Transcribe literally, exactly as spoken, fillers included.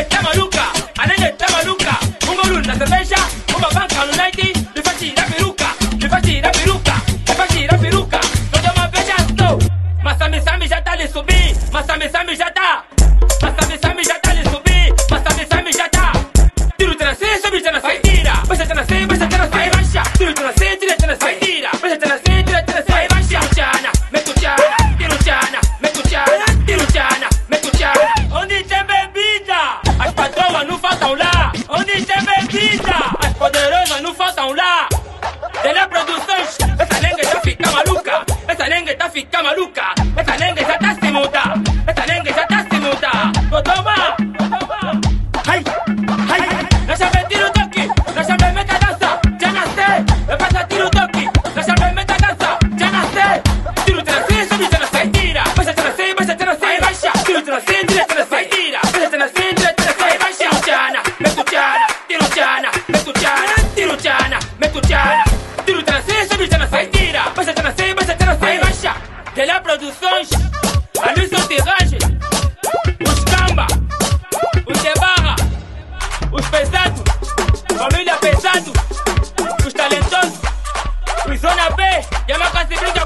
está maluca, a nega está maluca. Um golo na cerveja, uma banca no night. Me faz tirar a peruca, me faz tirar a peruca, me faz tirar a peruca. Não dá uma beija, não. Mas Sammy Sammy já tá ali subir, mas Sammy Sammy já tá. Mas Sammy Sammy já tá ali subir, mas Sammy Sammy já tá. Tiro te nascer, sobe te nascer, tira. Baixa te nascer, baixa te nascer, baixa. Tiro te nascer, tira te nascer, tira. Baixa te nascer, tira te nascer, baixa. Chana, meto chana, tiro chana, meto chana, tiro chana, meto chana. Onde tem bebida, as patroas não faltam lá. Onde tem bebida, as poderosas não faltam lá. Dela Produções, essa lenga já fica maluca. Essa lenga já fica maluca. Essa lenga já tá se mudar. Essa lenga já tá se mudar. Vou tomar, vou tomar. Ai, ai, na chave tiro o toque, na chave meta dança, já nasceu. Eu faço tiro o toque, na chave meta dança, já nasceu. Tiro te nascer, sobe te nascer, tira. Baixa te nascer, baixa te nascer, baixa. Tiro te nascer, tira te nascer, tira. Baixa te nascer, tira te nascer, baixa. Tiro chana, meto chana, tiro chana, meto chana, tiro chana, meto chana. Tiro te nascer, sobe te nascer, tira. Baixa te nascer, baixa te nascer, baixa. Dela Produções, a luz são tiragem. Os camba, os de barra, os pesados, família pesado, os talentosos, os zona B, Yamaka se brinca.